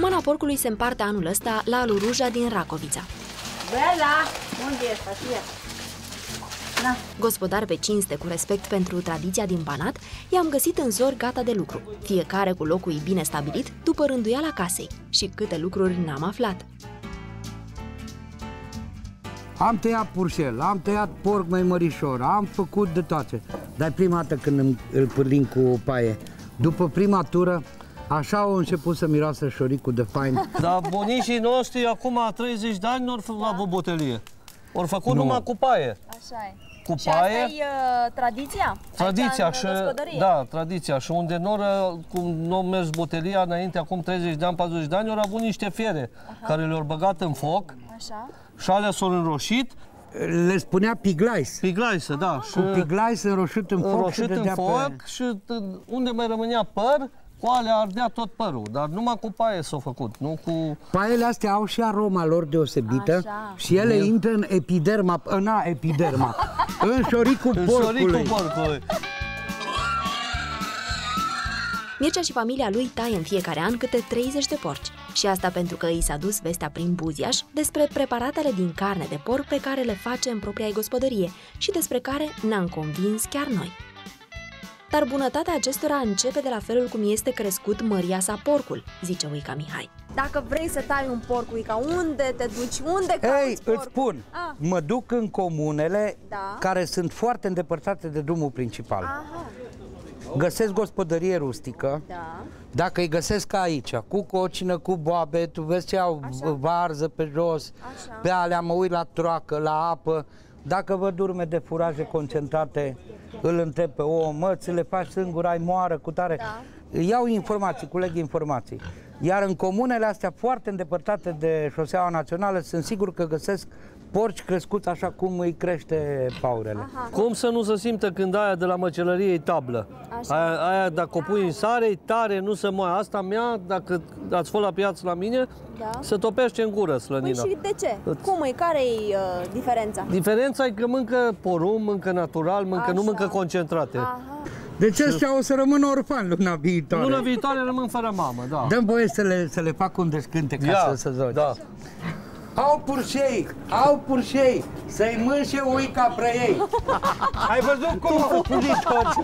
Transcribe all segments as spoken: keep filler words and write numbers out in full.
Pomana porcului se împarte anul ăsta la Aluruja din Racovița. Bela, unde ești, Sofia? Da. Gospodar pe cinste, cu respect pentru tradiția din Banat, i-am găsit în zor gata de lucru, fiecare cu locul bine stabilit, după rânduiala casei. Și câte lucruri n-am aflat. Am tăiat purșel, am tăiat porc mai mărișor, am făcut de toate. Dar prima dată când îl pârlim cu paie, după prima tură, așa au început să miroasă șoricul de fain. Dar bunicii noștri, acum treizeci de ani, nu au avut botelie. Au făcut nu. numai cu paie. Așa e. Cu și paie. asta e uh, tradiția? Tradiția Aici, și, da, tradiția. Și unde nu cum nu a mers botelia înainte, acum treizeci de ani, patruzeci de ani, au avut niște fiere Aha. care le-au băgat în foc. Așa. Și alea s-au înroșit. Le spunea piglais. Piglais, da. Cu piglais înroșit în foc înroșit și în foc pe... și unde mai rămânea păr, cu alea ardea tot părul. Dar numai cu paie s-au făcut, nu cu... Paiele astea au și aroma lor deosebită. Așa. Și ele Eu... intră în epiderma, na, epiderma, în șoricul în porcului. șoricul porcului. Mircea și familia lui taie în fiecare an câte treizeci de porci. Și asta pentru că i s-a dus vestea prin Buziaș despre preparatele din carne de porc pe care le face în propria gospodărie și despre care ne-am convins chiar noi. Dar bunătatea acestora începe de la felul cum este crescut măria sa porcul, zice Uica Mihai. Dacă vrei să tai un porc, Uica, unde te duci? Unde cauți Ei, porc? îți spun, ah. mă duc în comunele da. care sunt foarte îndepărtate de drumul principal. Aha. Găsesc gospodărie rustică, da. Dacă îi găsesc aici, cu cocină, cu boabe, tu vezi ce au Așa. varză pe jos, Așa. pe alea mă uit la troacă, la apă, dacă văd urme de furaje concentrate, îl întreb pe om, mă, ți le faci singur, ai moară, cu tare. Da. Iau informații, culeg informații. Iar în comunele astea foarte îndepărtate de șoseaua națională, sunt sigur că găsesc porci crescuți așa cum îi crește paurele. Aha. Cum să nu se simtă când aia de la măcelărie e tablă? Aia, aia dacă o pui în sare, e tare, nu se moaie. Asta mea, dacă ați fost la piață la mine, da. se topește în gură slănina. Păi și de ce? Cum e? Care e uh, diferența? Diferența e că mâncă porumb, mâncă natural, mâncă, Așa. nu mâncă concentrate. Aha. Deci ăștia o să rămână orfani luna viitoare. Luna viitoare rămân fără mamă, da. Dăm voie să le, să le fac un descânte ca Ia, să se zoce. Da. Au purșei, au purșei, să-i mânșe Uica Prăiei. Ai văzut cum au punit toți?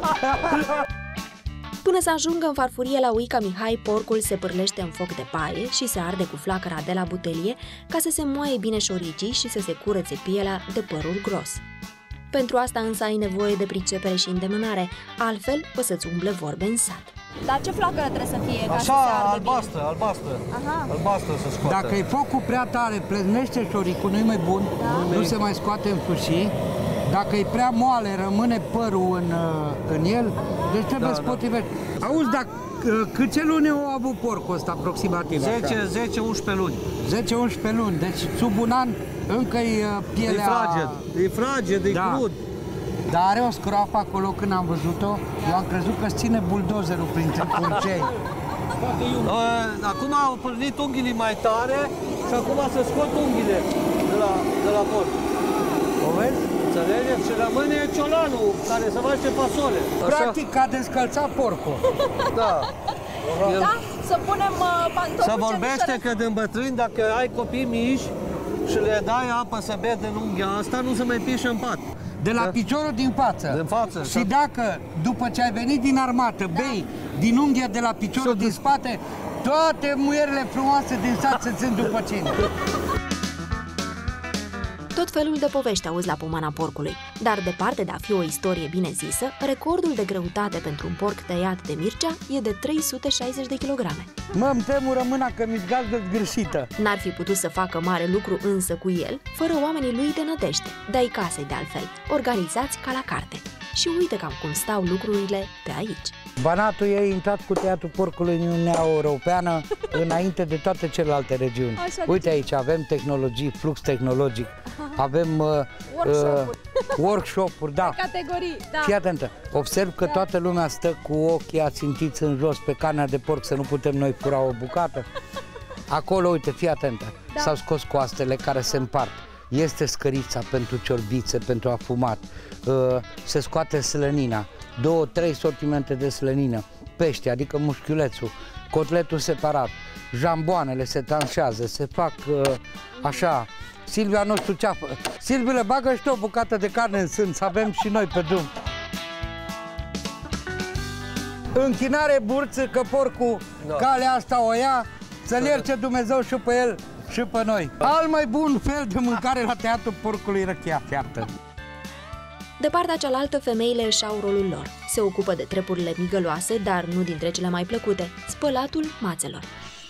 Până să ajungă în farfurie la Uica Mihai, porcul se pârlește în foc de paie și se arde cu flacăra de la butelie ca să se moaie bine șoricii și să se curățe pielea de părul gros. Pentru asta însă ai nevoie de pricepere și îndemânare, altfel o să-ți umble vorbe în sat. Dar ce flacără trebuie să fie ca Așa, să se ardă albastră, bine? albastră, Aha. albastră să scoată. Dacă e focul prea tare, pleznește șoricul, nu-i mai bun, da. nu se mai scoate în fâșii. Dacă e prea moale, rămâne părul în, în el, deci trebuie da, să potrivești. Da. Auzi, dar câte luni au avut porcul ăsta aproximativ? zece unsprezece luni. zece unsprezece luni, deci sub un an încă e pielea... E fraged, e fraged, e da. crud. Dar are o scroafă acolo când am văzut-o, eu am crezut că ține buldozerul printre purcei. Acum au pornit unghiile mai tare și acum se scot unghiile de la, de la porc. O vezi? Înțelegeți? Și rămâne ciolanul care se face fasole. Practic a descălțat porcul. Da. El... Da? Să punem uh, pantofi. Se vorbește că din bătrâni, dacă ai copii mici și le dai apă să bea din unghia asta, nu se mai pișe în pat. De la piciorul din față. Din față. Și dacă, după ce ai venit din armată, bei din unghia de la piciorul din spate, toate muierile frumoase din sat se țin după cine. Tot felul de povești auzi la pomana porcului, dar departe de a fi o istorie bine zisă, recordul de greutate pentru un porc tăiat de Mircea e de trei sute șaizeci de kilograme. Mă-mi tremură mâna că mi-s gazdă zgârșită. N-ar fi putut să facă mare lucru însă cu el, fără oamenii lui de nădejde, de-ai casei de altfel, organizați ca la carte. Și uite cam cum stau lucrurile pe aici. Banatul e intrat cu tăiatul porcului în Uniunea Europeană înainte de toate celelalte regiuni. Așa, uite aici avem tehnologii, flux tehnologic, avem uh, workshop-uri, uh, workshop-uri da. categorii, da. Fii atentă, observ că toată lumea stă cu ochii ațintiți în jos pe carnea de porc să nu putem noi fura o bucată. Acolo, uite, fii atentă, da. S-au scos coastele care se împart. Este scărița pentru ciorbițe, pentru afumat, uh, se scoate slănina, două, trei sortimente de slănină, pește, adică mușchiulețul, cotletul separat, jamboanele se tranșează, se fac uh, așa. Silvia nu știu ce-a făcut. Silvia, bagă și tu o bucată de carne în sân, să avem și noi pe drum. Închinare burță, că porcul da. Calea asta o ia, să-l ierce Dumnezeu și pe el și pe noi. Al mai bun fel de mâncare la tăiatul porcului, răchia fiartă. De partea cealaltă, femeile își au rolul lor. Se ocupă de treburile migăloase, dar nu dintre cele mai plăcute, spălatul mațelor.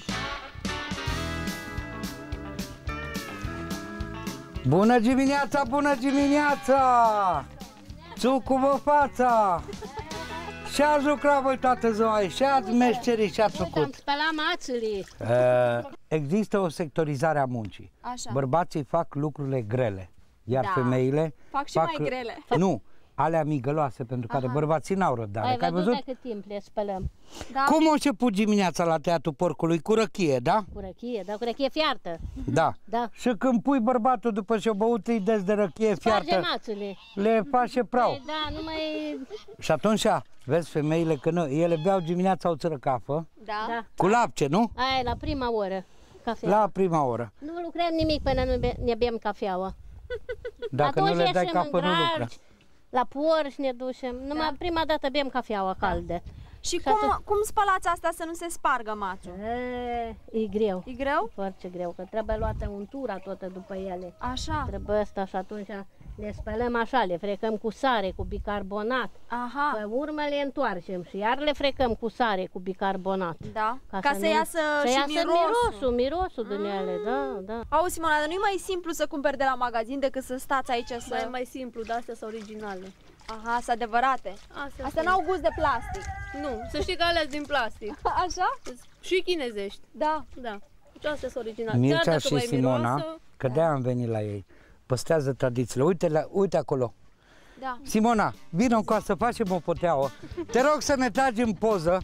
Bună dimineața, bună dimineața! Țucu-vă fața! Și ați lucrat voi toată ziua, și ați meșterit, și ați făcut? Am spălat mațele. Uh, există o sectorizare a muncii. Așa. Bărbații fac lucrurile grele, iar Da. femeile Fac și fac, mai grele. Nu, alea migăloase, pentru care Aha. bărbații n-au răbdare. Ai Că ai văzut văzut? de cât timp le spălăm? Da? Cum o început dimineața la tăiatul porcului? Cu răchie, da? Cu răchie, dar cu răchie fiartă. Da. Da. Și când pui bărbatul după ce-o băut, îi des de răchie Sparge fiartă, mațele. le face prau. Păi, da, nu mai... Și atunci, vezi femeile că nu, ele beau dimineața o țărăcafă, Da. Da. cu lapte, nu? Aia e la prima oră. Cafea. La prima oră. Nu lucrăm nimic până nu be- ne bem cafeaua. Dacă Atunci nu le dai ieșim capă, în nu lucră. graj, la porci ne ducem. Numai Da. prima dată bem cafeaua caldă. Și Și cum, atunci- cum spălați asta să nu se spargă mațul? E, e greu. E greu? Foarte greu, că trebuie luată untura toată după ele. Așa. Trebuie asta și atunci le spălăm așa, le frecăm cu sare, cu bicarbonat. Aha. Pe urmă le întoarcem și iar le frecăm cu sare, cu bicarbonat. Da. Ca, Ca să, să nu- iasă să și iasă mirosul. mirosul, mirosul din ele, da, da. Auzi, Simona, dar nu e mai simplu să cumperi de la magazin decât să stați aici să... Mai, mai simplu, dar astea sunt originale. Aha, sunt adevărate. Astea, Astea n-au gust de plastic. Nu, să știi că alea sunt din plastic. Așa? Și chinezești. Da. Da. Deci astea sunt originale. Mircea Chiar dacă și mai Simona, miroasă, că de-aia am venit la ei, păstrează tradițiile. Uite, la, uite acolo. Da. Simona, vină încoa să facem o poteaua. Te rog să ne tragi în poză.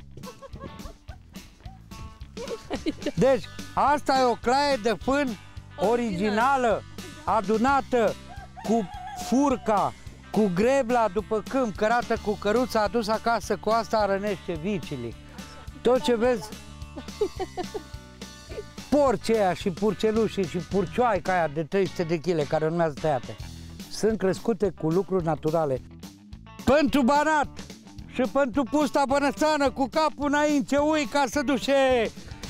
Deci, asta e o claie de fân originală, adunată cu furca, cu grebla după câmp, cărată cu căruța, adus acasă, cu asta rănește vicile. Tot ce vezi, porci aia și purcelușii și purcioaica aia de trei sute de kilograme care urmează tăiate, sunt crescute cu lucruri naturale. Pentru Banat și pentru Pusta Bănățană, cu capul înainte, ui, ca să duce.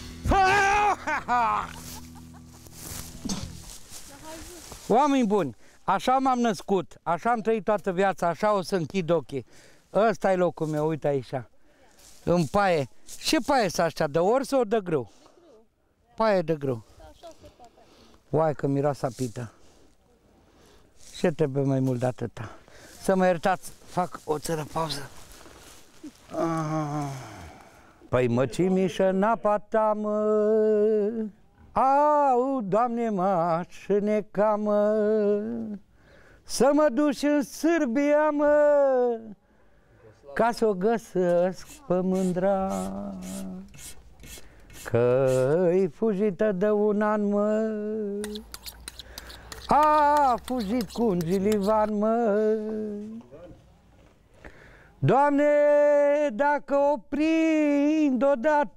Oameni buni, așa m-am născut, așa am trăit toată viața, așa o să închid ochii. Ăsta e locul meu, uite aici, în paie. Ce paie să așa, de ors sau de grâu? Paie de grâu. Uai, că miroasa pită. Ce trebuie mai mult de atâta? Să mă iertați, fac o țără pauză. Ah. Păi mă cimișă în apa ta, mă. Au, Doamne, mă, ce ne camă. Să mă duci în Sârbia, mă, ca să o găsesc pe mândra. Că-i fugită de un an, mă. A fugit cu un gilivan, mă. Doamne, dacă o prind odată,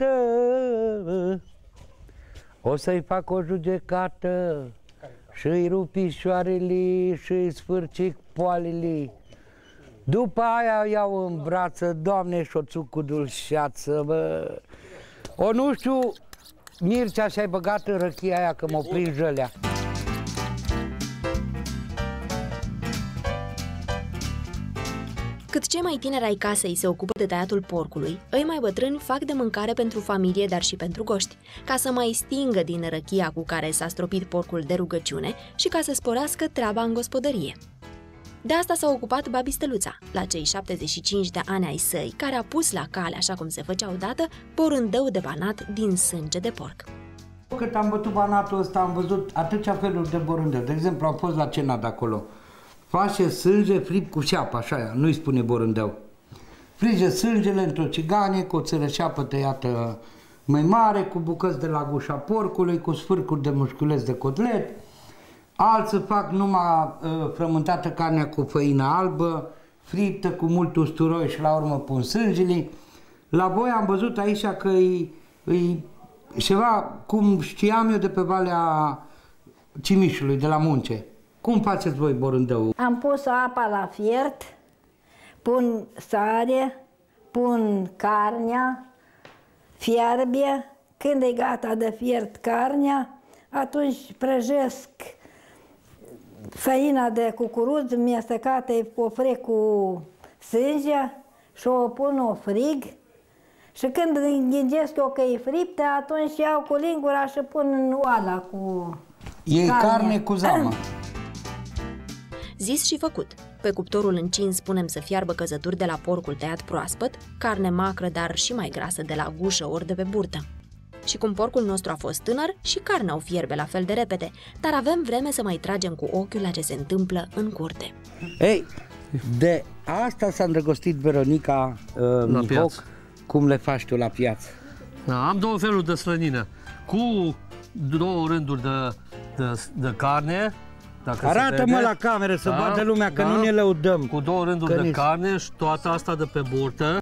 o să-i fac o judecată și-i rup pișoarele și-i sfârcic poalele. După aia iau în brață, Doamne, și-o țuc cu dulceață, bă. O, nu știu, Mircea, și-ai băgat în răchia aia, că m-o prind jălea. Cât cei mai tineri ai casei se ocupă de tăiatul porcului, îi mai bătrâni fac de mâncare pentru familie, dar și pentru goști, ca să mai stingă din răchia cu care s-a stropit porcul de rugăciune și ca să sporească treaba în gospodărie. De asta s-a ocupat babi Steluța, la cei șaptezeci și cinci de ani ai săi, care a pus la cale, așa cum se făcea odată, borândeu de banat din sânge de porc. Cât am bătut banatul ăsta, am văzut atâția feluri de borândeu. De exemplu, am fost la cena de acolo. Face sânge fript cu șeapă, așa, nu-i spune borândeu. Frige sângele într-o ciganie, cu o țărășeapă tăiată mai mare, cu bucăți de la gușa porcului, cu sfârcuri de mușchiuleț de cotlet. Alții fac numai uh, frământată carnea cu făină albă, friptă cu mult usturoi și la urmă pun sângele. La voi am văzut aici că îi, îi Ceva, cum știam eu de pe Valea Cimișului, de la Munce. Cum faceți voi borândău? Am pus apa la fiert, pun sare, pun carnea, fierbe. Când e gata de fiert carnea, atunci prăjesc făina de cucuruz mestecată o frec cu sânge și o pun o frig. Și când înghingesc eu că e friptă, atunci iau cu lingura și pun în oala cu E carne, carne cu zamă. Zis și făcut. Pe cuptorul încins punem să fiarbă căzături de la porcul tăiat proaspăt, carne macră, dar și mai grasă de la gușă ori de pe burtă. Și cum porcul nostru a fost tânăr, și carnea o fierbe la fel de repede, dar avem vreme să mai tragem cu ochiul la ce se întâmplă în curte. Ei, de asta s-a îndrăgostit Veronica uh, Mihoc, piață. Cum le faci tu la piață. Da, am două feluri de slănină, cu două rânduri de, de, de carne. Arată-mă la cameră să da, vadă lumea că da, nu ne lăudăm. Cu două rânduri de carne și toată asta de pe burtă.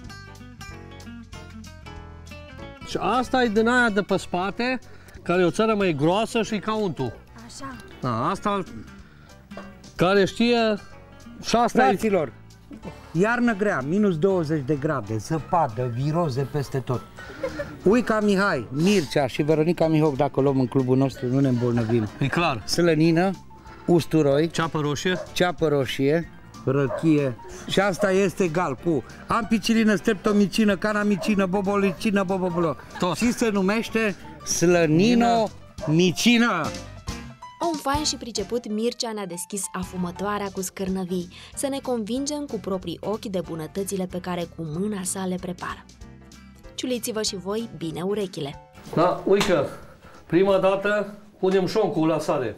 Și asta e din aia de pe spate, care e o țară mai groasă și e ca untul. Așa. Da, asta care știe și asta Fraților, e... iarnă grea, minus douăzeci de grade, zăpadă, viroze peste tot. Uica Mihai, Mircea și Veronica Mihoc, dacă o luăm în clubul nostru, nu ne îmbolnăvim. E clar. Slănină, usturoi, ceapă roșie, ceapă roșie, răchie și asta este egal cu ampicilină, streptomicină, canamicină, bobolicină, bobobolo. Tot. Și se numește slănino-micină. Om fain și priceput, Mircea ne-a deschis afumătoarea cu scârnăvii, să ne convingem cu proprii ochi de bunătățile pe care cu mâna sa le prepară. Ciuliți-vă și voi bine urechile. Da, uite, prima dată punem șoncul la sare.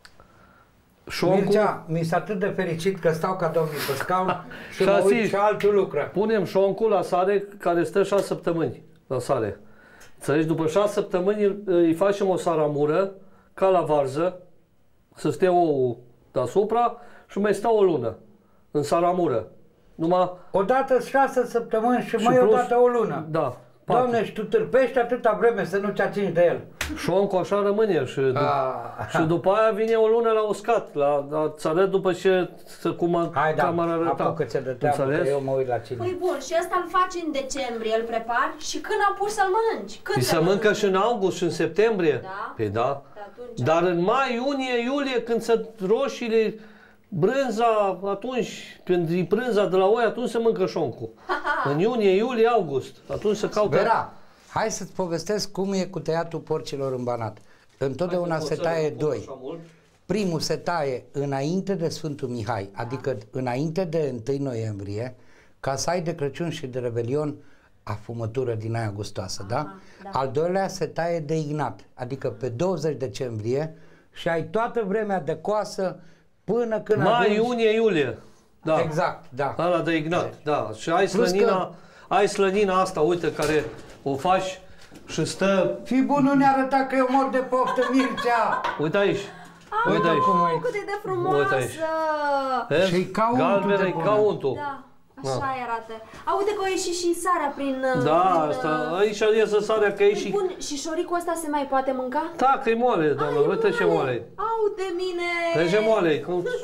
Șoncul... Mircea, mi s-a atât de fericit că stau ca domnul pe scaun și mă uit și altul lucră. Punem șoncul la sare care stă șase săptămâni la sare. Înțelegi? După șase săptămâni îi facem o saramură ca la varză, să stea ouul deasupra și mai stă o lună în saramură. Numai... Odată șase săptămâni și, și mai plus... odată o lună. Da. Doamne, și tu târpești atâta vreme să nu te atingi de el. Șoncul așa rămâne și, dup și după aia vine o lună la uscat, la, la țară după ce cum Hai, da, camera arăta. apucă-ți de treabă, că eu mă uit la cine. Păi bun, și ăsta îl faci în decembrie, îl prepari și când apuci să-l mănânci? Când se mănâncă și în august și în septembrie. Da? Păi da. Dar în mai, iunie, iulie, când se roșiile, brânza, atunci, când e brânza de la oi, atunci se mănâncă șoncul. În iunie, iulie, august, atunci se caută... Vera, hai să-ți povestesc cum e cu tăiatul porcilor în Banat. Întotdeauna se taie doi. Primul se taie înainte de Sfântul Mihai, adică înainte de întâi noiembrie, ca să ai de Crăciun și de Revelion afumătură din aia gustoasă, da? Aha, da? Al doilea se taie de Ignat, adică pe douăzeci decembrie și ai toată vremea de coasă până când mai, ajungi... iunie, iulie. Da. Exact, da. Ala de Ignat, da. Și ai slănina, că... ai slănina asta, uite, care o faci și stă... Fii bun, nu ne arăta că eu mor de poftă, Mircea! Uite aici. Ah, uite aici. Cum cât e de frumoasă! Uite aici. Și ca untul de bună. Ca untul. Da. Așa da. arată. A, uite că a ieșit și sarea prin... Da, prin, asta, aici iese sarea că e și... Bun, și șoricul ăsta se mai poate mânca? Da, că e moale, doamnă, uite ce moale. Au de mine! Vezi ce moale.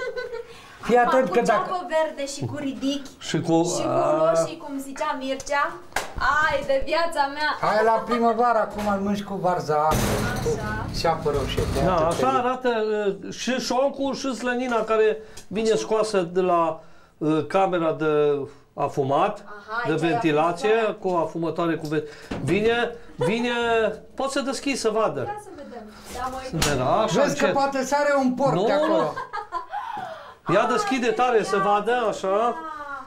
Fii atent că dacă... Cu ceapă verde și cu ridichi și cu... și cu roșii, cum zicea Mircea. Ai de viața mea! Hai la primăvară, acum îl mânci cu varza, cu ceapă roșie. Da, așa arată și șoncul și slănina care vine scoasă de la uh, camera de afumat, aha, de ventilație, cu afumătoare cu vine, vine, poți să deschizi să vadă. Ia să vedem. Da, așa, vezi că poate sare un porc nu, de acolo. Nu. Ia deschide tare să vadă, așa.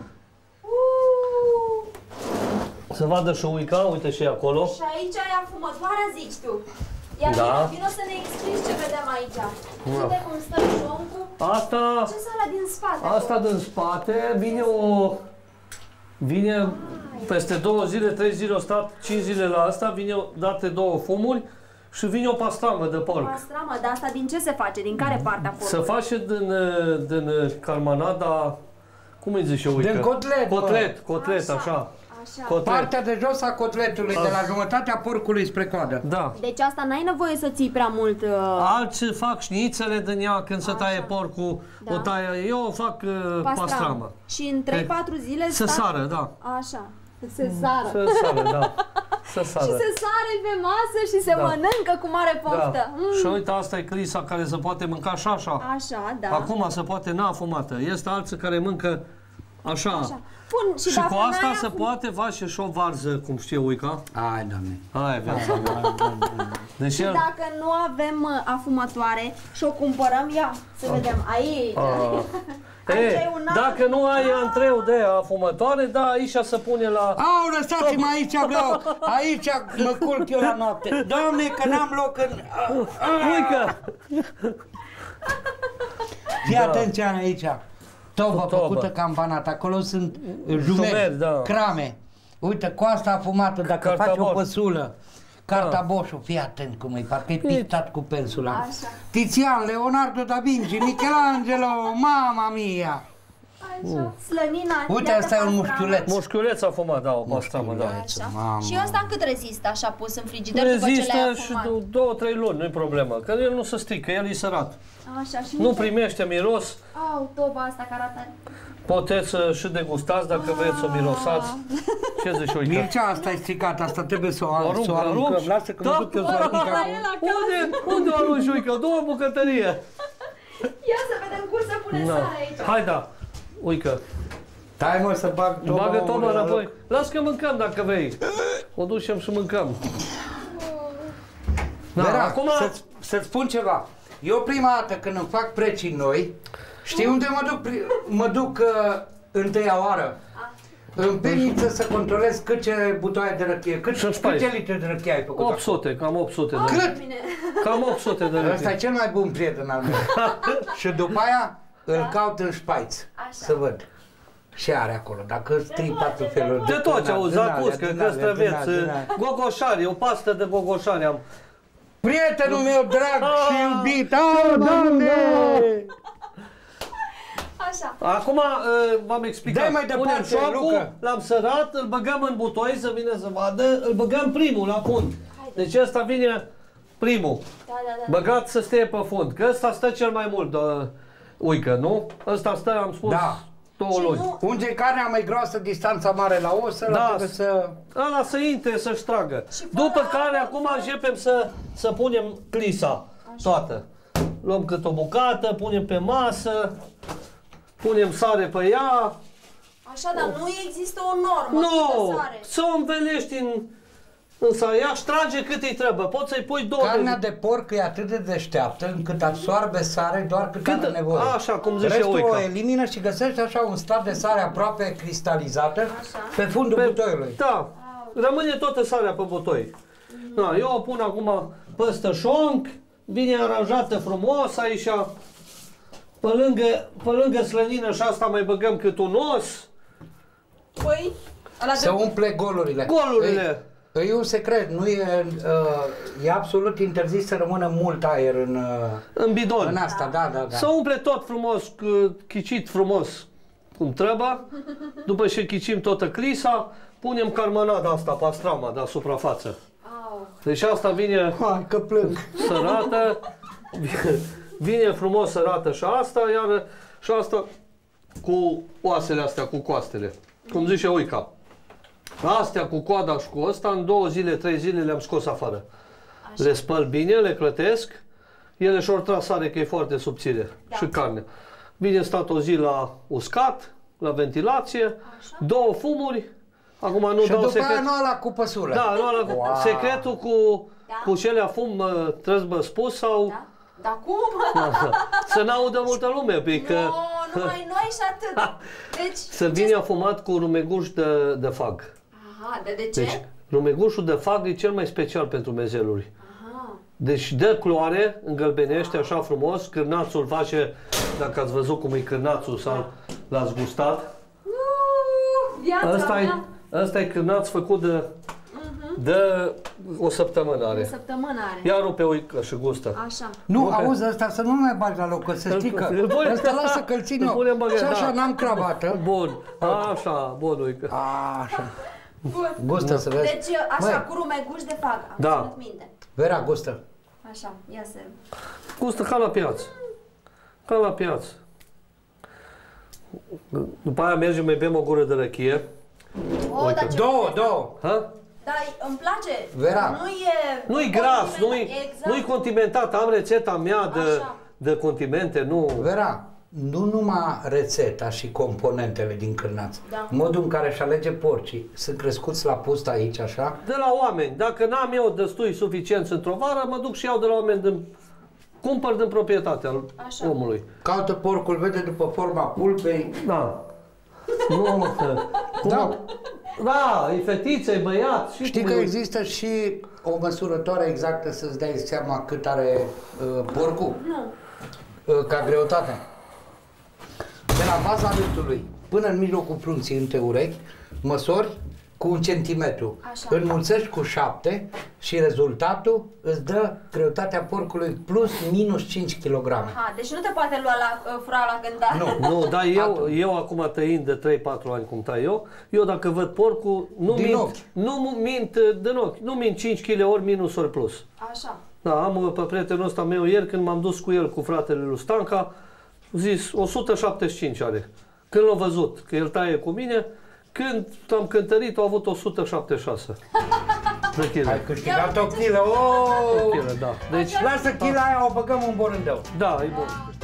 Să vadă și uica, uite și acolo. Și aici ai afumătoarea, zici tu. Ia da. vino, vino să ne explici ce vedem aici. Uite cum stă șoncul. Asta... Ce sala din spate? Asta acolo? Din spate vine o... Vine peste două zile, trei zile, o stat cinci zile la asta, vine date două fumuri și vine o pastramă de porc. Pastramă, dar asta din ce se face? Din care parte a porcului? Se face din, din carmanada, cum îi zice, uite? Din cotlet. Cotlet, cotlet, așa. Așa. Așa. Cotlet. Partea de jos a cotletului, de la jumătatea porcului spre coadă. Da. Deci asta n-ai nevoie să ții prea mult... Uh... Alții fac șnițele din ea când se taie porcul, Da. o taie, eu fac uh, pastramă. Și în trei patru zile... Să sta- sară, da. Așa. Se sară. Să sară, da. Să sară. Și se sare pe masă și se Da. mănâncă cu mare poftă. Da. Mm. Și uite, asta e clisa care se poate mânca și așa. Așa, da. Acum se poate neafumată. Este alții care mâncă așa. Așa. Bun, și, Și dacă cu asta n-ai se acum- poate face și o varză, cum știe Uica. Ai, Doamne. Hai, viața mea. Deci Și el... dacă nu avem uh, afumătoare și o cumpărăm, ia, să vedem, aici. Ah. Aici E, e un alt- dacă nu ai antreu de afumătoare, da, aici se pune la... Au, lăsați-mă aici, vreau. Aici mă culc eu la noapte. Doamne, că n-am loc în... Uica! Fii atent ce am aici. Tobă Tobă. făcută campanat. Acolo sunt jumeri, Jumeri, da. crame. Uite, coasta afumată, dacă faci o Cartaboș. păsulă. Cartaboșul, fii atent cum e, parcă e pictat cu pensula. Așa. Tizian, Leonardo da Vinci, Michelangelo, mama mia. Așa. Slănina. Uite, iată asta e un pastramă. mușchiuleț. Moșchiuleț afumat, da, o pastramă, da. Așa. Mamă. Și ăsta cât rezistă așa pus în frigider după ce Rezistă le-ai și afumat? dou- două, trei luni, nu-i problemă. Că el nu se strică, el e sărat. Așa, și Nu uite- primește miros. Au, toba asta care arată... Puteți uh, și degustați dacă vreți să o mirosați. Ce zici, Uica? Mircea, asta e stricat, asta trebuie să o, O arunc, să o o aruncăm. arunci? Lasă că mă Da. duc eu să o arunc acum. Unde, unde o arunci, Uica? Două bucătărie. Ia să vedem cum se pune Da. sare aici. Hai, da. Uica. Stai mă să bag toba. Bagă toba omule, înapoi. Las că mâncăm dacă vrei. O ducem și mâncăm. Da, Vera, acum... să-ți, să-ți spun ceva. Eu prima dată când îmi fac precii noi, știi unde mă duc, pri- mă duc uh, întâia oară? În pivniță să controlez câte butoaie de răchie, cât, Și-ți faci. câte litri de răchie ai făcut. opt sute, cam opt sute de Cât? Cam opt sute de Ăsta litri. e cel mai bun prieten al meu. Și după aia îl caut în Șpaiț, să văd. Și are acolo, dacă trei patru feluri De tot ce auzi, din alea, zacuscă, din alea, din căstrăveți, alea, din alea. gogoșari, o pastă de gogoșari am. Prietenul meu drag Ah, și iubit, oh, Doamne! Așa. Acum uh, v-am explicat. Dai mai departe, Punem șorcul, Luca. l-am sărat, îl băgăm în butoi să vină să vadă, îl băgăm primul la fund. Deci ăsta vine primul. Da, da, da. Băgat să stea pe fund, că ăsta stă cel mai mult, uh, Uică, nu? Ăsta stă, am spus, Da. două Și luni. nu- Unde e carnea mai groasă, distanța mare la os, ăla Da. trebuie să... Ăla să intre, să-și tragă. Și fără După care apă, acum începem să, să punem clisa toată. Luăm cât o bucată, punem pe masă, punem sare pe ea. Așa, dar nu există o normă. Nu! câtă sare. Să o învelești în, în sare. Ea își trage cât îi trebuie. Poți să-i pui două Carnea de... de porc e atât de deșteaptă încât absorbe sare doar cât, Cât- are nevoie. așa, cum zice Restul Uica. o elimină și găsești așa un strat de sare aproape cristalizată pe fundul butoiului. Da. Rămâne toată sarea pe butoi. Da, eu o pun acum peste șonc, vine aranjată frumos aici. Pe lângă, pe lângă slănină și asta mai băgăm cât un os. Păi, ăla Să de... umple golurile. Golurile. E, e un secret, nu e, uh, e absolut interzis să rămână mult aer în, uh, În bidon. în asta, da, da, da. Să umple tot frumos, cu- chicit frumos, cum trebuie. După ce chicim toată clisa, punem carmanada asta, pastrama, de suprafață. Au. Deci asta vine Hai că plâng. sărată, vine, vine frumos sărată și asta, iar și asta cu oasele astea, cu coastele. Cum zice Uica. Astea cu coada și cu ăsta, în două zile, trei zile le-am scos afară. Așa. Le spăl bine, le clătesc, ele și-or trasare că e foarte subțire, da. Și carne. Bine stat o zi la uscat, la ventilație, așa. Două fumuri, acum nu Și dau după secret. aia nu ala cu păsură. Da, nu ala cu... Wow. Secretul cu, Da. cu cele fum uh, trebuie spus sau... Da? Dar cum? Să n-audă multă lume, pentru că... Nu, numai noi și atât. Deci... Să vine afumat cu rumeguș de, de fag. Aha, de, de ce? Deci, rumegușul de fag e cel mai special pentru mezeluri. Aha. Deci dă culoare, îngălbenește așa frumos, cârnațul face, dacă ați văzut cum e cârnațul sau l-ați gustat. Uuu, viața Ăsta e, mea. ăsta e cârnaț făcut de, de o săptămână O are. săptămână are. Ia rupe Uica și gustă. Așa. Nu, Nu, auzi, ăsta să nu mai bagi la loc, că se strică. Îl pune- Ăsta lasă că-l țin Îl eu. punem băgat, Și așa da. n-am cravată. Bun, așa, bun Uica. Așa. Bun. Gustă să vezi. Deci, așa, Măi. cu rumeguș de fag. Am Da. ținut minte. Vera, gustă. Așa, ia să... Gustă ca la piață. Ca la piață. După aia mergem, mai bem o gură de răchie. O, Uite. dar ce Două, puteți? două. Ha? Da, îmi place. Vera. Nu e... Nu-i gras, nu-i Exact. nu-i condimentat. Am rețeta mea de, Așa. de condimente, nu... Vera, nu numai rețeta și componentele din cârnați. Da. Modul în care își alege porcii. Sunt crescuți la pust aici, așa? De la oameni. Dacă n-am eu destui suficienți într-o vară, mă duc și iau de la oameni din... Cumpăr din proprietatea Așa. omului. Caută porcul, vede după forma pulpei. Da. Nu, cum? Da. Da, e fetiță, e băiat. Și Știi cum că e. există și o măsurătoare exactă să-ți dai seama cât are uh, porcul? Nu. Uh, ca greutate. De la baza râtului până în mijlocul prunții, între urechi, măsori cu un centimetru. Așa. Înmulțești cu șapte și rezultatul îți dă greutatea porcului plus minus cinci kilograme. Aha, deci nu te poate lua la uh, fura la cântar. Nu. Nu, dar eu, eu acum tăind de trei patru ani cum tai eu, eu dacă văd porcul, nu Din mint, ochi. nu mint uh, din ochi, nu mint cinci kilograme ori minus ori plus. Așa. Da, am uh, pe prietenul ăsta meu ieri când m-am dus cu el, cu fratele lui Stanca, zis o sută șaptezeci și cinci are. Când l-a văzut că el taie cu mine, când am cântărit, au avut o sută șaptezeci și șase de chile. Ai câștigat o kilă, oh! Chile, da. Deci, Lasă chila aia, o băgăm în borândău. da, e bun.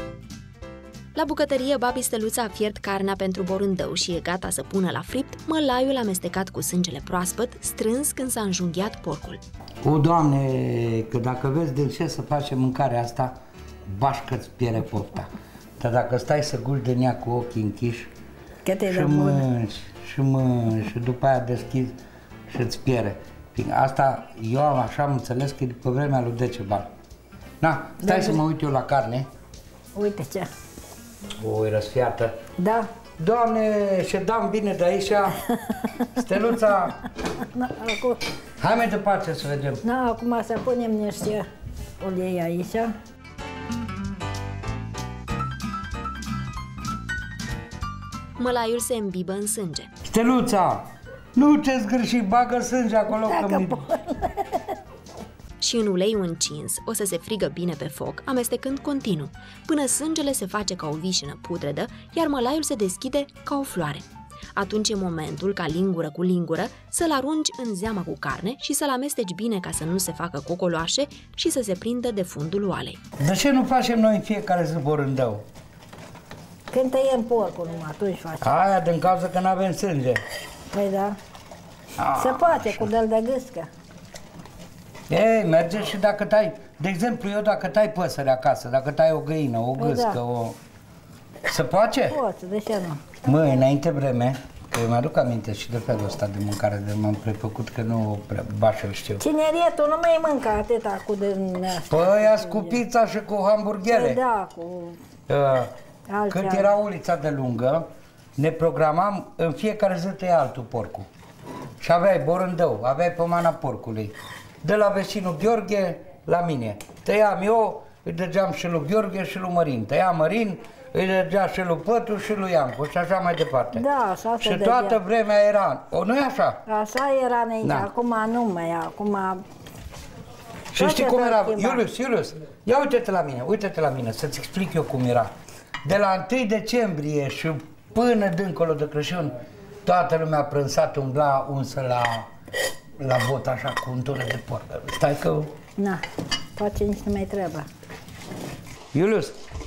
La bucătărie, babi Steluța a fiert carnea pentru borândău și e gata să pună la fript mălaiul amestecat cu sângele proaspăt, strâns când s-a înjunghiat porcul. O, Doamne, că dacă vezi de ce să facem mâncarea asta, bașcă-ți piere pofta. Dar dacă stai să guși de ea cu ochii închiși Că te și dă bună. mânci, și mânci, și după aia deschizi și îți piere. Asta, eu am așa am înțeles că e după vremea lui Decebal. Na, stai Da, să da. mă uit eu la carne. Uite ce. O, e răsfiată. Da. Doamne, ședam bine de aici. Steluța, Na, acum, hai mai departe să vedem. na, acum să punem niște ulei aici. Mălaiul se îmbibă în sânge. Steluța, nu te zgârși, bagă sânge acolo. Dacă că mi- pot. Și în uleiul încins o să se frigă bine pe foc, amestecând continuu, până sângele se face ca o vișină putredă, iar mălaiul se deschide ca o floare. Atunci e momentul ca lingură cu lingură să-l arunci în zeama cu carne și să-l amesteci bine ca să nu se facă cocoloașe și să se prindă de fundul oalei. De ce nu facem noi în fiecare zi borândău? Când tăiem porcul numai, atunci facem. Aia din cauza că nu avem sânge. Păi da. Ah, Se poate cu dăl de gâscă. Ei, merge și dacă tai, de exemplu, eu dacă tai păsări acasă, dacă tai o găină, o Păi gâscă, da. o... Se face? Poți, de ce nu? Măi, înainte vreme, că eu mi-aduc aminte și de felul ăsta de mâncare, de m-am prefăcut că nu prea bașă știu. Tineretul nu mai mâncă atâta cu din astea. Păi, azi cu pizza și cu hamburgere. Păi da, cu... Uh, Alți Când ani. era ulița de lungă, ne programam în fiecare zi tăia altul porcul. Și aveai borândău, aveai pomana porcului. De la vecinul Gheorghe la mine. Tăiam eu, îi dăgeam și lui Gheorghe și lui Mărin. Tăia Mărin, îi dăgea și lui Pătu și lui Iancu și așa mai departe. Da, așa se Și dădea. toată vremea era, o, nu-i așa? Așa era înainte, Da. acum nu mai, acum... Și Toate știi cum s-au era? schimbat. Iulius, Iulius, ia uite-te la mine, uite-te la mine, să-ți explic eu cum era. De la întâi decembrie și până dincolo de Crăciun, toată lumea prânsat, umbla unsă la, la bot așa cu untură de porc. Stai că... Na, face nici nu mai trebuie. Iulius,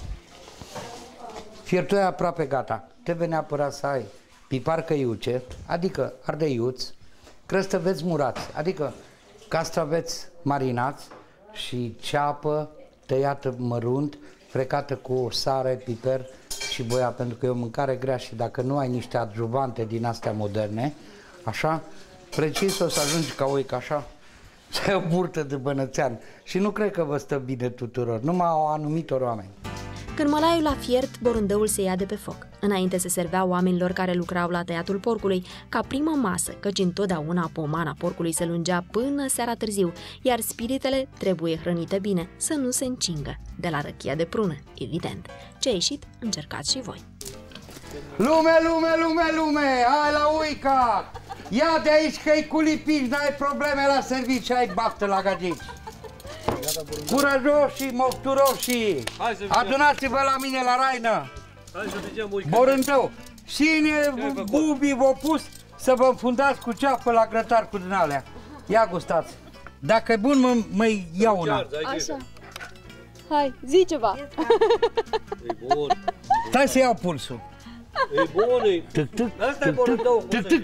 fiertul e aproape gata. Trebuie neapărat să ai pipar căiuce, adică ardeiuți, crăstăveți murați, adică castraveți marinați și ceapă tăiată mărunt, frecată cu sare, piper și boia, pentru că e o mâncare grea și dacă nu ai niște adjuvante din astea moderne, așa, precis o să ajungi ca oica așa, să ai o burtă de bănățean. Și nu cred că vă stă bine tuturor, numai o anumitor oameni. Când mălaiul a fiert, borândăul se ia de pe foc. Înainte se servea oamenilor care lucrau la tăiatul porcului, ca primă masă, căci întotdeauna pomana porcului se lungea până seara târziu, iar spiritele trebuie hrănite bine, să nu se încingă. De la răchia de prună, evident. Ce a ieșit, încercați și voi. Lume, lume, lume, lume! Hai la uica! Ia de aici că-i cu lipici, n-ai probleme la serviciu, ai baftă la gagici. Curajoși, mofturoși, adunați-vă la mine la Raină. Borândău. Cine bubii v-au pus să vă înfundați cu ceapă la grătar cu din alea. Ia gustați. Dacă e bun, mă, mă iau una. Așa. Hai, zi ceva. E bun. Stai să iau pulsul. E bun, e. Asta e borândău.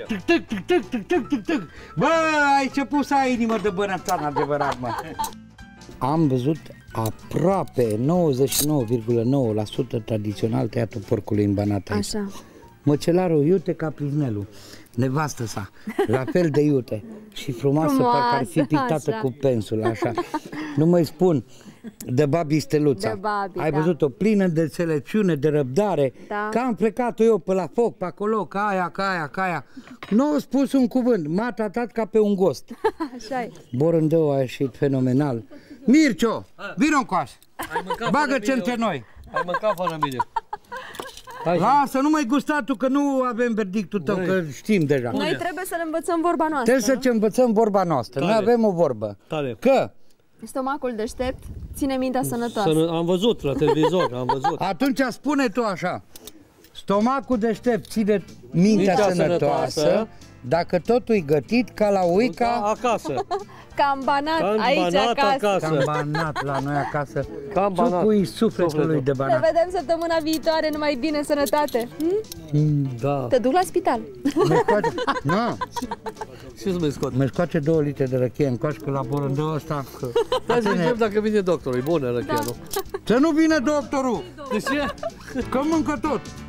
Bă, ai început să ai inimă de bănățan adevărat, mă. Am văzut aproape nouăzeci și nouă virgulă nouă la sută tradițional tăiatul porcului în Banat aici. Așa. Măcelarul iute ca Pliznelu, nevastă sa, la fel de iute și frumoasă, Frumoasă, parcă ar fi pictată așa. cu pensul, așa. Nu mai spun, de Babi Steluța. De Babi, Ai da. văzut-o plină de înțelepciune, de răbdare, Da. că am plecat eu pe la foc, pe acolo, ca aia, ca aia, ca aia. Nu a spus un cuvânt, m-a tratat ca pe un gost. Așa e. Borândău a ieșit fenomenal. Mircio, vino încoace, bagă-ți între noi. Ai mâncat fără mine. Lasă, nu mai gusta tu, că nu avem verdictul tău, că știm deja. Noi trebuie să ne învățăm vorba noastră. Trebuie să ce învățăm vorba noastră. Noi Tare. avem o vorbă. Tare. Că Stomacul deștept ține mintea sănătoasă. Să, am văzut la televizor, am văzut. atunci spune tu așa. Stomacul deștept ține mintea, Mintea sănătoasă, sănătoasă, dacă totul e gătit ca la uica, Acasă. Cam banat Cam aici banat acasă. acasă. cam banat la noi acasă. Cam banat. Sucul sufletului de Ne banat. vedem săptămâna viitoare, numai bine, sănătate. Hm? Da. Te duc la spital. Mă scoate, nu, Ce să mai scot? mă scoate două litri de răchie încoace, că la Borândău ăsta, că... Hai să vedem dacă vine doctorul. E bună răchia, nu? Să nu vină doctorul, De ce? că mâncă tot.